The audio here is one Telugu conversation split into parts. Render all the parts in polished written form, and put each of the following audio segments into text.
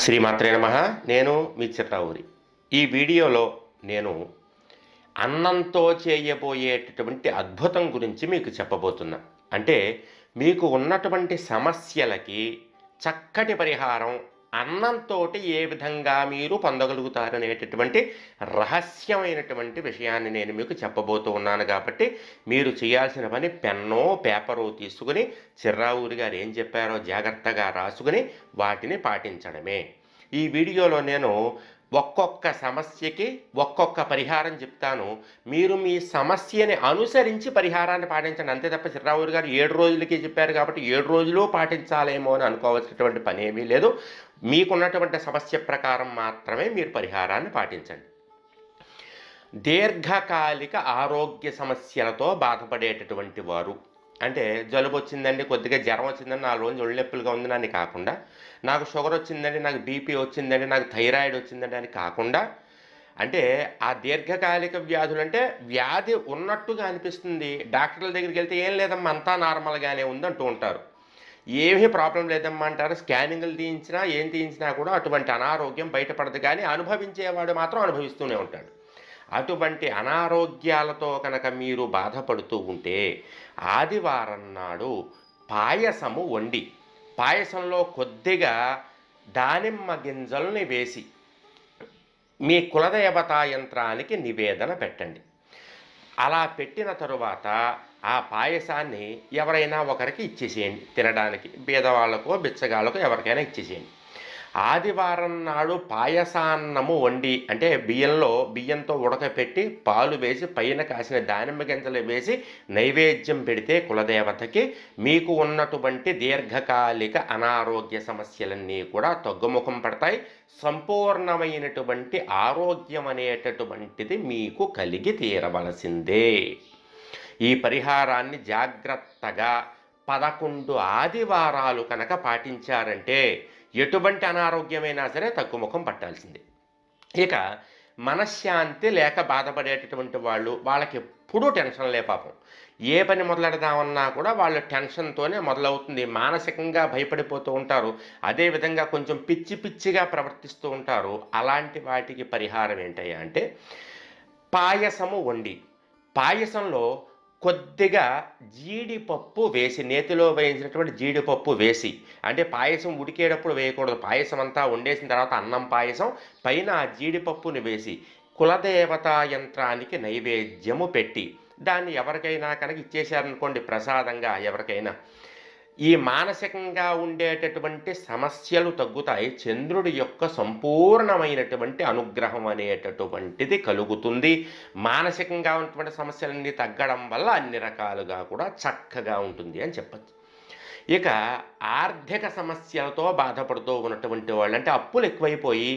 శ్రీమాత్రే నమః. నేను మీ చిర్రావూరి. ఈ వీడియోలో నేను అన్నంతో చేయబోయేటటువంటి అద్భుతం గురించి మీకు చెప్పబోతున్నా. అంటే మీకు ఉన్నటువంటి సమస్యలకి చక్కటి పరిహారం అన్నంతోటి ఏ విధంగా మీరు పొందగలుగుతారనేటటువంటి రహస్యమైనటువంటి విషయాన్ని నేను మీకు చెప్పబోతూ ఉన్నాను. కాబట్టి మీరు చేయాల్సిన పని పెన్నో పేపరో తీసుకుని చిర్రావూరి గారు ఏం చెప్పారో జాగ్రత్తగా రాసుకుని వాటిని పాటించడమే. ఈ వీడియోలో నేను ఒక్కొక్క సమస్యకి ఒక్కొక్క పరిహారం చెప్తాను. మీరు మీ సమస్యని అనుసరించి పరిహారాన్ని పాటించండి. అంతే తప్ప చిర్రావూరి గారు 7 రోజులకి చెప్పారు కాబట్టి 7 రోజులు పాటించాలేమో అని అనుకోవాల్సినటువంటి పని ఏమీ లేదు. మీకున్నటువంటి సమస్య ప్రకారం మాత్రమే మీరు పరిహారాన్ని పాటించండి. దీర్ఘకాలిక ఆరోగ్య సమస్యలతో బాధపడేటటువంటి వారు, అంటే జలుబు వచ్చిందండి, కొద్దిగా జ్వరం వచ్చిందండి, 4 రోజులు ఒళ్ళెప్పులుగా ఉందని అని కాకుండా, నాకు షుగర్ వచ్చిందండి, నాకు బీపీ వచ్చిందండి, నాకు థైరాయిడ్ వచ్చిందండి అని కాకుండా, అంటే ఆ దీర్ఘకాలిక వ్యాధులు అంటే వ్యాధి ఉన్నట్టుగా అనిపిస్తుంది, డాక్టర్ల దగ్గరికి వెళ్తే ఏం లేదమ్మా అంతా నార్మల్గానే ఉంది అంటూ ఉంటారు. ఏమీ ప్రాబ్లం లేదమ్మా అంటారు. స్కానింగ్లు తీయించినా ఏం తీయించినా కూడా అటువంటి అనారోగ్యం బయటపడదు, కానీ అనుభవించేవాడు మాత్రం అనుభవిస్తూనే ఉంటాడు. అటువంటి అనారోగ్యాలతో కనుక మీరు బాధపడుతూ ఉంటే ఆదివారం నాడు పాయసము వండి, పాయసంలో కొద్దిగా దానిమ్మ గింజల్ని వేసి మీ కులదేవతా యంత్రానికి నివేదన పెట్టండి. అలా పెట్టిన తరువాత ఆ పాయసాన్ని ఎవరైనా ఒకరికి ఇచ్చేసేయండి తినడానికి. బీదవాళ్ళకో బిచ్చగాళ్ళకో ఎవరికైనా ఇచ్చేసేయండి. ఆదివారం నాడు పాయసాన్నము వండి, అంటే బియ్యంతో ఉడకపెట్టి పాలు వేసి పైన కాసిన దానిమ్మ గింజలు వేసి నైవేద్యం పెడితే కులదేవతకి మీకు ఉన్నటువంటి దీర్ఘకాలిక అనారోగ్య సమస్యలన్నీ కూడా తగ్గుముఖం పడతాయి. సంపూర్ణమైనటువంటి ఆరోగ్యం అనేటటువంటిది మీకు కలిగి తీరవలసిందే. ఈ పరిహారాన్ని జాగ్రత్తగా 11 ఆదివారాలు కనుక పాటించారంటే ఎటువంటి అనారోగ్యమైనా సరే తగ్గుముఖం పట్టాల్సిందే. ఇక మనశ్శాంతి లేక బాధపడేటటువంటి వాళ్ళకి ఎప్పుడూ టెన్షన్లే పాపం. ఏ పని మొదలెడదామన్నా కూడా వాళ్ళు టెన్షన్తోనే మొదలవుతుంది. మానసికంగా భయపడిపోతూ ఉంటారు. అదేవిధంగా కొంచెం పిచ్చిగా ప్రవర్తిస్తూ ఉంటారు. అలాంటి వాటికి పరిహారం ఏంటయ్యా అంటే, పాయసము వండి, పాయసంలో కొద్దిగా జీడిపప్పు వేసి, నేతిలో వేయించినటువంటి జీడిపప్పు వేసి, అంటే పాయసం ఉడికేటప్పుడు వేయకూడదు, పాయసం అంతా వండేసిన తర్వాత అన్నం పాయసం పైన ఆ జీడిపప్పుని వేసి కులదేవతా యంత్రానికి నైవేద్యము పెట్టి దాన్ని ఎవరికైనా కనుక ఇచ్చేశారనుకోండి ప్రసాదంగా ఎవరికైనా, ఈ మానసికంగా ఉండేటటువంటి సమస్యలు తగ్గుతాయి. చంద్రుడి యొక్క సంపూర్ణమైనటువంటి అనుగ్రహం అనేటటువంటిది కలుగుతుంది. మానసికంగా ఉన్నటువంటి సమస్యలన్నీ తగ్గడం వల్ల అన్ని రకాలుగా కూడా చక్కగా ఉంటుంది అని చెప్పచ్చు. ఇక ఆర్థిక సమస్యలతో బాధపడుతూ ఉన్నటువంటి వాళ్ళు, అంటే అప్పులు ఎక్కువైపోయి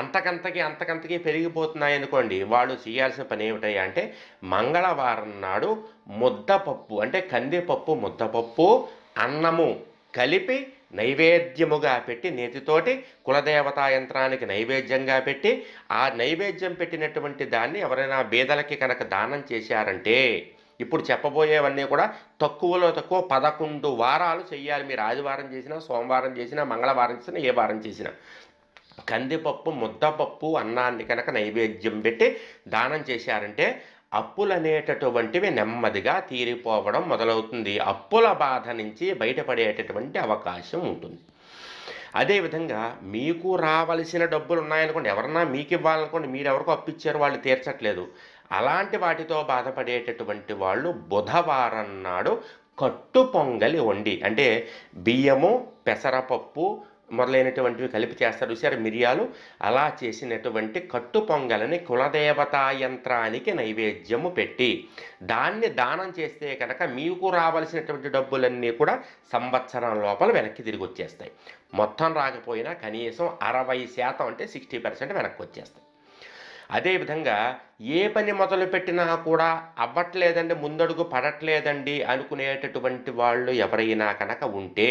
అంతకంతకి పెరిగిపోతున్నాయి అనుకోండి, వాళ్ళు చేయాల్సిన పని ఏమిటయ్యా అంటే, మంగళవారం నాడు ముద్దపప్పు, అంటే కందిపప్పు ముద్దపప్పు అన్నము కలిపి నైవేద్యముగా పెట్టి నేతితోటి కులదేవతా యంత్రానికి నైవేద్యంగా పెట్టి, ఆ నైవేద్యం పెట్టినటువంటి దాన్ని ఎవరైనా బీదలకి కనుక దానం చేశారంటే, ఇప్పుడు చెప్పబోయేవన్నీ కూడా తక్కువలో తక్కువ 11 వారాలు చెయ్యాలి. మీరు ఆదివారం చేసినా, సోమవారం చేసినా, మంగళవారం చేసినా, ఏ వారం చేసినా కందిపప్పు ముద్దపప్పు అన్నాన్ని కనుక నైవేద్యం పెట్టి దానం చేశారంటే అప్పులనేటటువంటివి నెమ్మదిగా తీరిపోవడం మొదలవుతుంది. అప్పుల బాధ నుంచి బయటపడేటటువంటి అవకాశం ఉంటుంది. అదేవిధంగా మీకు రావలసిన డబ్బులు ఉన్నాయనుకోండి, ఎవరన్నా మీకు ఇవ్వాలనుకోండి, మీరు ఎవరికో అప్పిచ్చారు వాళ్ళు తీర్చట్లేదు, అలాంటి వాటితో బాధపడేటటువంటి వాళ్ళు బుధవారం నాడు కట్టు పొంగలి వండి, అంటే బియ్యము పెసరపప్పు మొదలైనటువంటివి కలిపి చేస్తారు చూసారు, మిరియాలు, అలా చేసినటువంటి కట్టు పొంగలని కులదేవతా యంత్రానికి నైవేద్యము పెట్టి దాన్ని దానం చేస్తే కనుక మీకు రావాల్సినటువంటి డబ్బులన్నీ కూడా సంవత్సరం లోపల వెనక్కి తిరిగి వచ్చేస్తాయి. మొత్తం రాకపోయినా కనీసం 60%, అంటే 60% వెనక్కి వచ్చేస్తాయి. అదేవిధంగా ఏ పని మొదలుపెట్టినా కూడా అవ్వట్లేదండి, ముందడుగు పడట్లేదండి అనుకునేటటువంటి వాళ్ళు ఎవరైనా కనుక ఉంటే,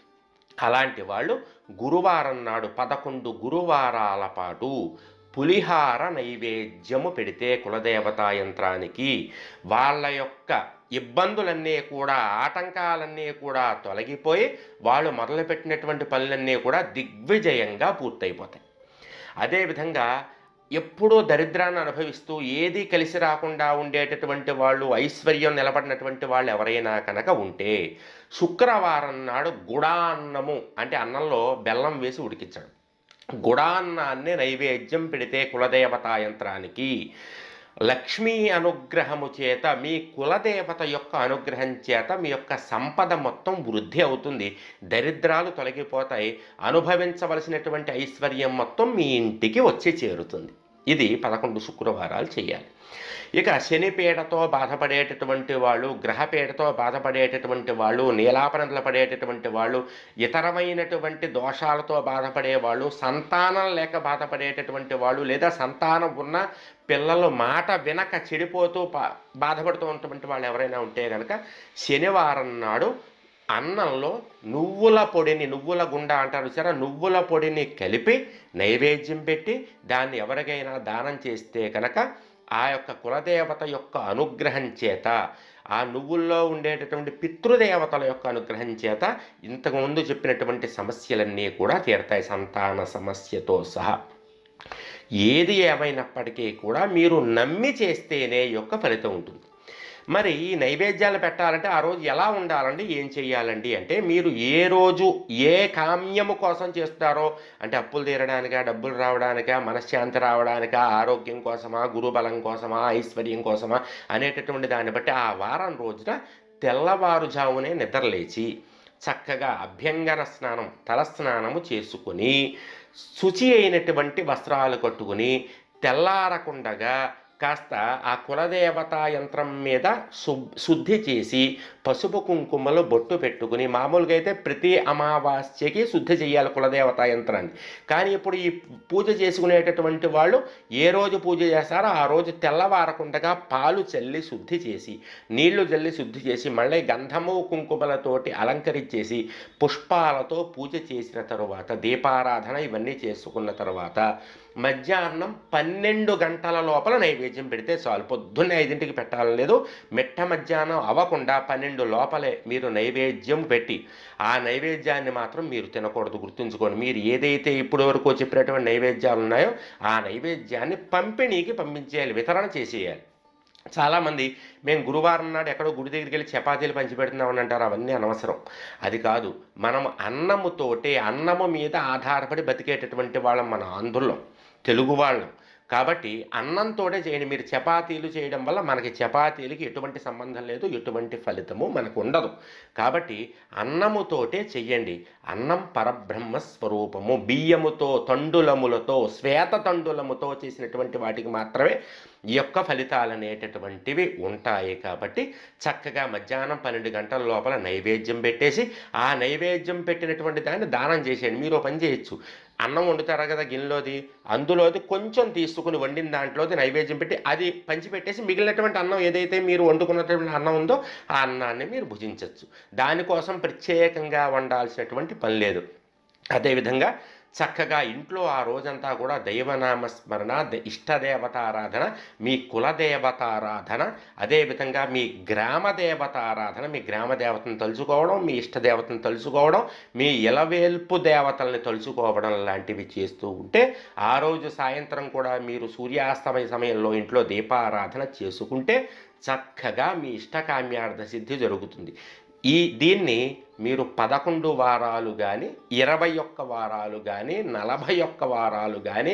అలాంటి వాళ్ళు గురువారం నాడు 11 గురువారాల పాటు పులిహార నైవేద్యము పెడితే కులదేవతా యంత్రానికి వాళ్ళ యొక్క ఇబ్బందులన్నీ కూడా, ఆటంకాలన్నీ కూడా తొలగిపోయి వాళ్ళు మొదలుపెట్టినటువంటి పనులన్నీ కూడా దిగ్విజయంగా పూర్తయిపోతాయి. అదేవిధంగా ఎప్పుడూ దరిద్రాన్ని అనుభవిస్తూ ఏదీ కలిసి రాకుండా ఉండేటటువంటి వాళ్ళు, ఐశ్వర్యం నిలబడినటువంటి వాళ్ళు ఎవరైనా కనుక ఉంటే, శుక్రవారం నాడు గుడాన్నము అంటే అన్నంలో బెల్లం వేసి ఉడికించడం, గుడాన్నాన్ని నైవేద్యం పెడితే కులదేవతా యంత్రానికి లక్ష్మీ అనుగ్రహము చేత, మీ కులదేవత యొక్క అనుగ్రహం చేత మీ యొక్క సంపద మొత్తం వృద్ధి అవుతుంది, దరిద్రాలు తొలగిపోతాయి, అనుభవించవలసినటువంటి ఐశ్వర్యం మొత్తం మీ ఇంటికి వచ్చి చేరుతుంది. ఇది 11 శుక్రవారాలు చేయాలి. ఇక శనిపీడతో బాధపడేటటువంటి వాళ్ళు, గ్రహపీడతో బాధపడేటటువంటి వాళ్ళు, నీలాపనందలు పడేటటువంటి వాళ్ళు, ఇతరమైనటువంటి దోషాలతో బాధపడేవాళ్ళు, సంతానం లేక బాధపడేటటువంటి వాళ్ళు, లేదా సంతానం ఉన్న పిల్లలు మాట వినక చెడిపోతూ బాధపడుతూ ఉన్నటువంటి వాళ్ళు ఎవరైనా ఉంటే కనుక శనివారం నాడు అన్నంలో నువ్వుల పొడిని, నువ్వుల గుండ అంటారు సరే, నువ్వుల పొడిని కలిపి నైవేద్యం పెట్టి దాన్ని ఎవరికైనా దానం చేస్తే కనుక ఆ యొక్క కులదేవత యొక్క అనుగ్రహం చేత, ఆ నువ్వుల్లో ఉండేటటువంటి పితృదేవతల యొక్క అనుగ్రహం చేత ఇంతకుముందు చెప్పినటువంటి సమస్యలన్నీ కూడా తీరతాయి, సంతాన సమస్యతో సహా. ఏది ఏమైనప్పటికీ కూడా మీరు నమ్మి చేస్తేనే యొక్క ఫలితం ఉంటుంది. మరి ఈ నైవేద్యాలు పెట్టాలంటే ఆ రోజు ఎలా ఉండాలండి, ఏం చేయాలండి అంటే, మీరు ఏ రోజు ఏ కామ్యము కోసం చేస్తారో, అంటే అప్పులు తీరడానికా, డబ్బులు రావడానికా, మనశ్శాంతి రావడానికా, ఆరోగ్యం కోసమా, గురుబలం కోసమా, ఐశ్వర్యం కోసమా అనేటటువంటి దాన్ని బట్టి ఆ వారం రోజున తెల్లవారుజామునే నిద్రలేచి చక్కగా అభ్యంగన స్నానం, తలస్నానము చేసుకుని, శుచి అయినటువంటి వస్త్రాలు కట్టుకుని, తెల్లారకుండగా కాస్త ఆ కులదేవతా యంత్రం మీద శుద్ధి చేసి పసుపు కుంకుమలు బొట్టు పెట్టుకుని, మామూలుగా అయితే ప్రతి అమావాస్యకి శుద్ధి చేయాలి కులదేవతా యంత్రాన్ని, కానీ ఇప్పుడు ఈ పూజ చేసుకునేటటువంటి వాళ్ళు ఏ రోజు పూజ చేస్తారో ఆ రోజు తెల్లవారకుండగా పాలు చల్లి శుద్ధి చేసి, నీళ్లు చల్లి శుద్ధి చేసి, మళ్ళీ గంధము కుంకుమలతోటి అలంకరించేసి, పుష్పాలతో పూజ చేసిన తరువాత, దీపారాధన ఇవన్నీ చేసుకున్న తర్వాత మధ్యాహ్నం 12 గంటల లోపల నైవేద్యం పెడితే చాలు. పొద్దున్నే 5ంటికి పెట్టాలని లేదు, మిట్ట మధ్యాహ్నం అవ్వకుండా 12 లోపలే మీరు నైవేద్యం పెట్టి, ఆ నైవేద్యాన్ని మాత్రం మీరు తినకూడదు, గుర్తుంచుకోండి. మీరు ఏదైతే ఇప్పటి వరకు చెప్పినటువంటి నైవేద్యాలు ఉన్నాయో ఆ నైవేద్యాన్ని పంపిణీకి పంపించేయాలి, వితరణ చేసేయాలి. చాలామంది మేము గురువారం నాడు ఎక్కడో గుడి దగ్గరికి వెళ్ళి చపాతీలు పంచిపెడుతున్నామని అంటారు. అవన్నీ అనవసరం. అది కాదు, మనం అన్నముతోటే, అన్నము మీద ఆధారపడి బతికేటటువంటి వాళ్ళం మన ఆంధ్రులం, తెలుగు వాళ్ళం. కాబట్టి అన్నంతోటే చేయండి. మీరు చపాతీలు చేయడం వల్ల మనకి చపాతీలకి ఎటువంటి సంబంధం లేదు, ఎటువంటి ఫలితము మనకు ఉండదు. కాబట్టి అన్నముతోటే చెయ్యండి. అన్నం పరబ్రహ్మ స్వరూపము. బియ్యముతో, తండులములతో, శ్వేత తండులముతో చేసినటువంటి వాటికి మాత్రమే ఈ యొక్క ఫలితాలు అనేటటువంటివి ఉంటాయి. కాబట్టి చక్కగా మధ్యాహ్నం 12 గంటల లోపల నైవేద్యం పెట్టేసి, ఆ నైవేద్యం పెట్టినటువంటి దాన్ని దానం చేసేయండి. మీరు పని చేయొచ్చు, అన్నం వండుతారు కదా గిన్నెలోది, అందులోది కొంచెం తీసుకుని వండిన దాంట్లోది నైవేద్యం పెట్టి అది పంచిపెట్టేసి, మిగిలినటువంటి అన్నం ఏదైతే మీరు వండుకున్నటువంటి అన్నం ఉందో ఆ అన్నాన్ని మీరు భుజించవచ్చు. దానికోసం ప్రత్యేకంగా వండాల్సినటువంటి పని లేదు. అదేవిధంగా చక్కగా ఇంట్లో ఆ రోజంతా కూడా దైవనామస్మరణ, ఇష్టదేవతారాధన, మీ కులదేవతారాధన, అదేవిధంగా మీ గ్రామదేవతారాధన, మీ గ్రామదేవతను తలుచుకోవడం, మీ ఇష్టదేవతను తలుచుకోవడం, మీ ఇలవేల్పు దేవతల్ని తలుచుకోవడం లాంటివి చేస్తూ ఉంటే, ఆ రోజు సాయంత్రం కూడా మీరు సూర్యాస్తమయ సమయంలో ఇంట్లో దీపారాధన చేసుకుంటే చక్కగా మీ ఇష్టకామ్యార్థ సిద్ధి జరుగుతుంది. దీన్ని మీరు 11 వారాలు కానీ, 21 వారాలు కానీ, 41 వారాలు కానీ,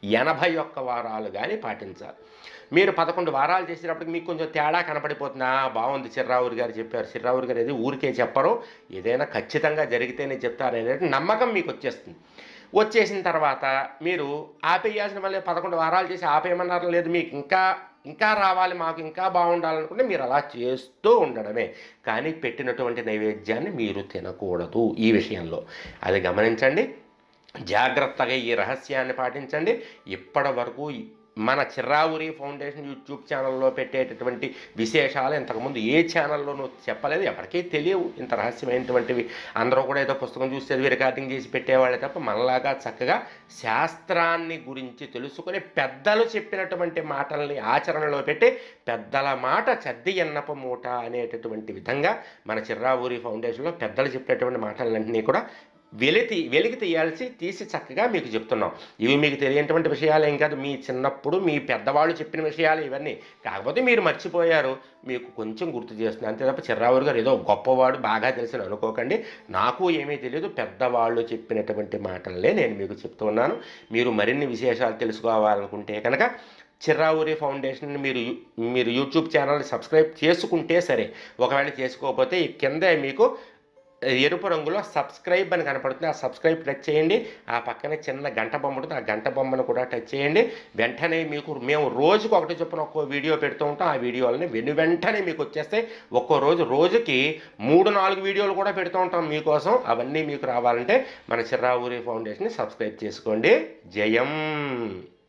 81 వారాలు కానీ పాటించాలి. మీరు 11 వారాలు చేసేటప్పటికి మీకు కొంచెం తేడా కనపడిపోతుంది. బాగుంది, చిర్రావూరి గారు చెప్పారు, చిర్రావూరి గారు ఏది ఊరికే చెప్పరు, ఏదైనా ఖచ్చితంగా జరిగితేనే చెప్తారనే నమ్మకం మీకు వచ్చేస్తుంది. వచ్చేసిన తర్వాత మీరు ఆపేయాల్సిన మళ్ళీ 11 వారాలు చేసి ఆపేయమన్నారు లేదు, మీకు ఇంకా రావాలి, మాకు ఇంకా బాగుండాలనుకుంటే మీరు అలా చేస్తూ ఉండడమే. కానీ పెట్టినటువంటి నైవేద్యాన్ని మీరు తినకూడదు. ఈ విషయంలో అది గమనించండి, జాగ్రత్తగా ఈ రహస్యాన్ని పాటించండి. ఇప్పటి వరకు మన చిర్రావురి ఫౌండేషన్ యూట్యూబ్ ఛానల్లో పెట్టేటటువంటి విశేషాలు ఇంతకుముందు ఏ ఛానల్లోనూ చెప్పలేదు, ఎవరికీ తెలియవు ఇంత రహస్యమైనటువంటివి. అందరూ కూడా ఏదో పుస్తకం చూసి చదివి రికార్డింగ్ చేసి పెట్టేవాళ్ళే తప్ప మనలాగా చక్కగా శాస్త్రాన్ని గురించి తెలుసుకొని పెద్దలు చెప్పినటువంటి మాటల్ని ఆచరణలో పెట్టి పెద్దల మాట చద్ది ఎన్నప మూట అనేటటువంటి విధంగా మన చిర్రావురి ఫౌండేషన్లో పెద్దలు చెప్పినటువంటి మాటలన్నింటినీ కూడా వెలికి తీసి చక్కగా మీకు చెప్తున్నాం. ఇవి మీకు తెలియనటువంటి విషయాలు ఏం కాదు, మీ చిన్నప్పుడు మీ పెద్దవాళ్ళు చెప్పిన విషయాలు ఇవన్నీ. కాకపోతే మీరు మర్చిపోయారు, మీకు కొంచెం గుర్తు చేస్తున్నాను అంతే తప్ప చిర్రావురి గారు ఏదో గొప్పవాడు బాగా తెలిసిన అనుకోకండి. నాకు ఏమీ తెలియదు, పెద్దవాళ్ళు చెప్పినటువంటి మాటలనే నేను మీకు చెప్తూ ఉన్నాను. మీరు మరిన్ని విశేషాలు తెలుసుకోవాలనుకుంటే కనుక చిర్రావురి ఫౌండేషన్ మీరు యూట్యూబ్ ఛానల్ని సబ్స్క్రైబ్ చేసుకుంటే సరే, ఒకవేళ చేసుకోకపోతే ఈ కింద మీకు ఎరుపు రంగులో సబ్స్క్రైబ్ అని కనపడుతుంది, ఆ సబ్స్క్రైబ్ టచ్ చేయండి. ఆ పక్కనే చిన్న గంట బొమ్మ ఉంటుంది, ఆ గంట బొమ్మను కూడా టచ్ చేయండి. వెంటనే మేము రోజుకు ఒకటి చొప్పున ఒక్కో వీడియో పెడుతూ ఉంటాం. ఆ వీడియోలని వెంటనే మీకు వచ్చేస్తాయి. రోజుకి 3-4 వీడియోలు కూడా పెడుతూ ఉంటాం మీకోసం. అవన్నీ మీకు రావాలంటే మన చిర్రావురి ఫౌండేషన్ని సబ్స్క్రైబ్ చేసుకోండి. జయం.